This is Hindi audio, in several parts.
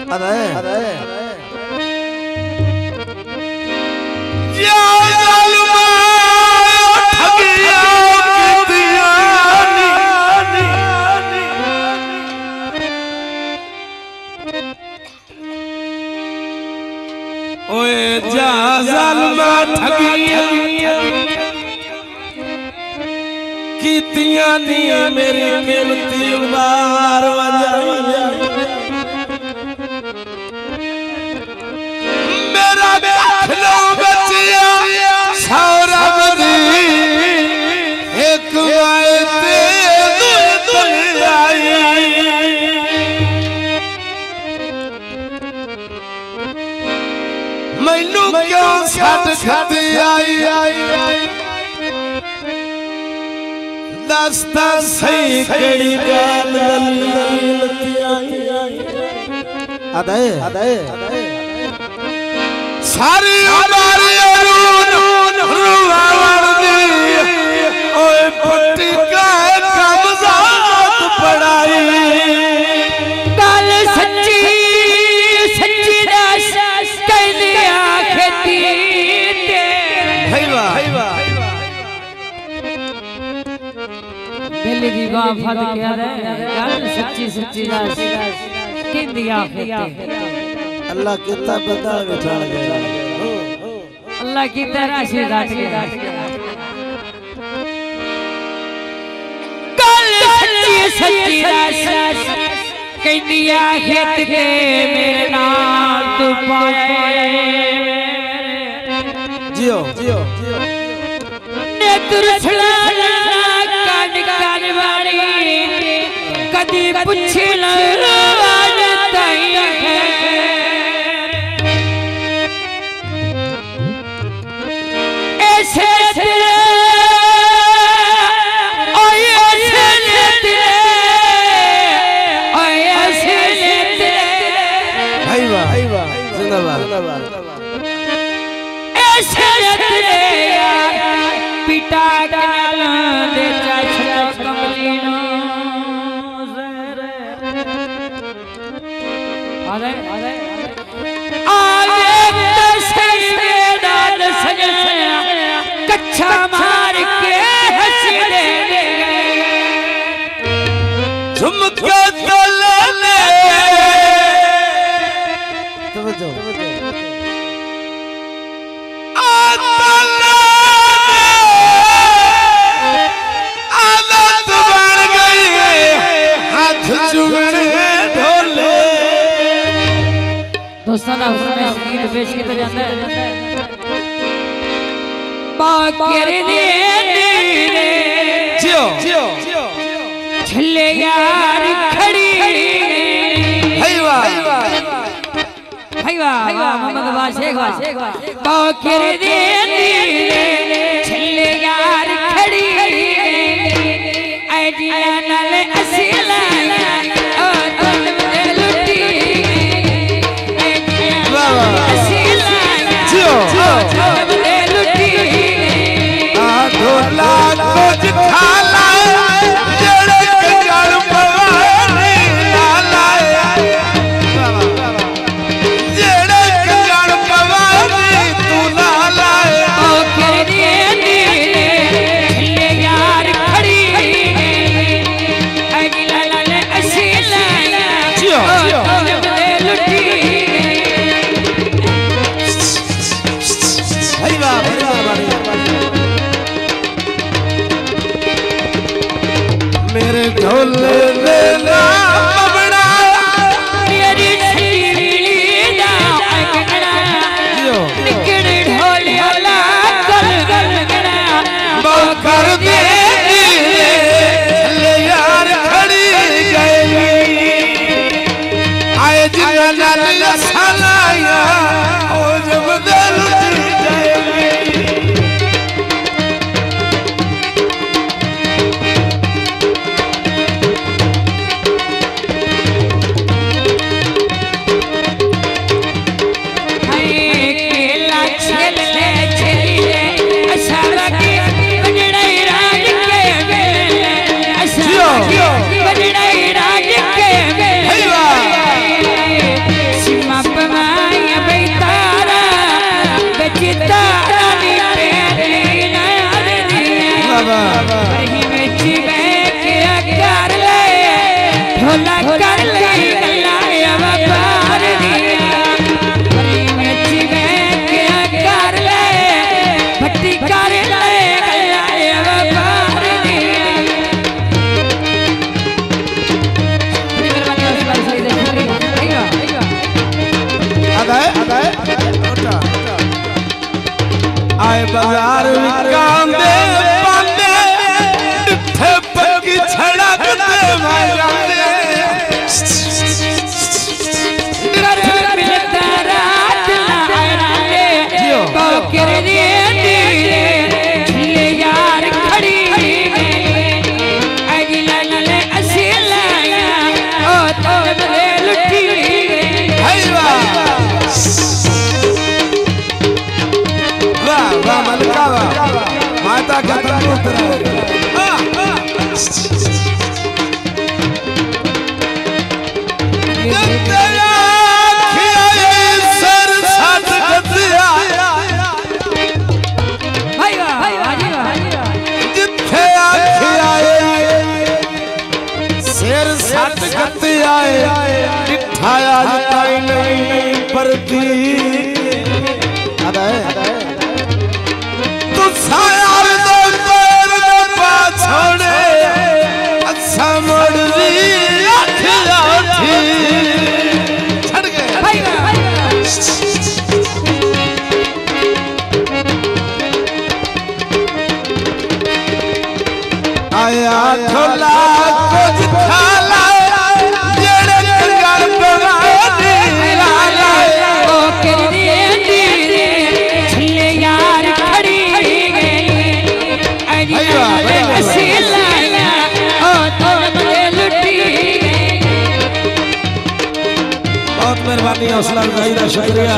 मेरी कीमती उबार मेरा बेखलो बचिया सौरभ दी एक आयते आई मैनू क्यों छट छट आई दस्ता सही कड़ी गाल सारी उम्र रून रुवावण दी ओए पट्टी का कमजात पड़ाई गल सच्ची सच्ची दस कह दिया खेती बेली दी बाफत क्या रे गल सच्ची सच्ची दस कह दिया खेती अल्लाह कितना बंदा बिठा गया अल्लाह की तरह से डांट गया गल सच्ची सच्ची दस कह दिया खेत के मेरे नाल तू पाए जियो जियो ने तुरछला कान कान वाली कदी पूछे ना आज ताई ऐसे तेरे ओए ऐसे तेरे ओए ऐसे तेरे भाई वाह जिंदाबाद ऐसे तेरे पिता कनाल दे चाचा कमली नो अरे आगे दर्शन में दाद सजन कच्चा मार के हंसी दे झुमके तलने तवज्जो आदत बन गई हाथ चुमने ढोले दोस्तों ना उसमें गीत पेश किया जाता है बाकर दे जियो जियो छले यार खड़ी भाई वाह मोहम्मद वाशेख बाकर दे छले यार खड़ी आइडिया नाल असीला ओ तुम दे लुटी असीला जियो तुम दे लुटी ढोला कुछ खाला जेड़े कंजर पवानी लाला जेड़े कंजर पवानी तू लाला ओ खेरी छले यार खड़ी अगला लाल असीला जियो तुम दे लुटी भाई वाह मेरे ढोले लेला बबड़ा मेरी छीली दा अगड़ा निकड़ ढोले वाला गल गल गड़ा बाकर दे ले यार खड़ी गई आए जिन्ना नाल सलाया ओ जब दिल जाएगी भोला कर ले गलाया बार दिया बड़ी मच्छी में क्या कर ले भट्टी कर ले गलाया बार दिया आए बाजार काम दे पांदे डिठे पक्की छड़क दे माया दे कर मिलता रात लाए को कर रे दिए यार खड़ी अगला ले असीलाया ओ तो बदे लुटी माता का सर साथ जिथे शेर साथ गति आए दिखाया जाए नहीं परती तो सायार दो पैर दो पाछोड़े अच्छा मोड़ी आखिया थी छड़ गए आया खोला कुछ खाला जेड़े कंगार बनाए लाला ओ कर रे छिले यार खड़ी असीलाया ओ तो बदे लुटी बहुत मेहरबानी हौसला अफजाई का शुक्रिया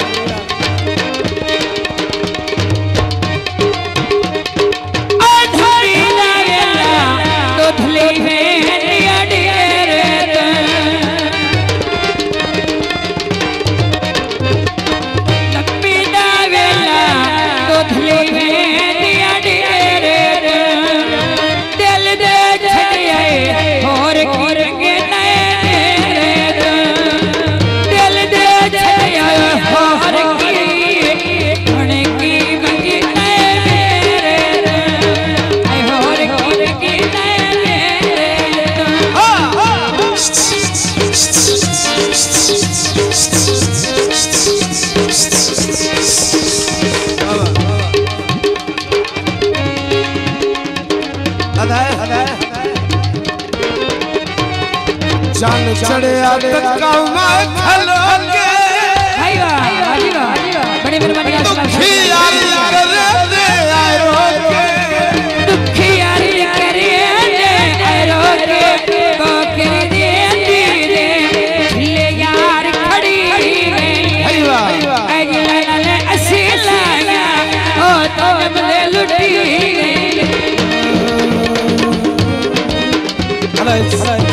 जान चढ़े तक मैं खलो के बड़े मेहरबानी दुखी यारी कर दे आए रोके दुखी यारी करे आए रोके को कर दे छिले यार खड़ी अगला ले असीलाया ओ तो बदे लुटी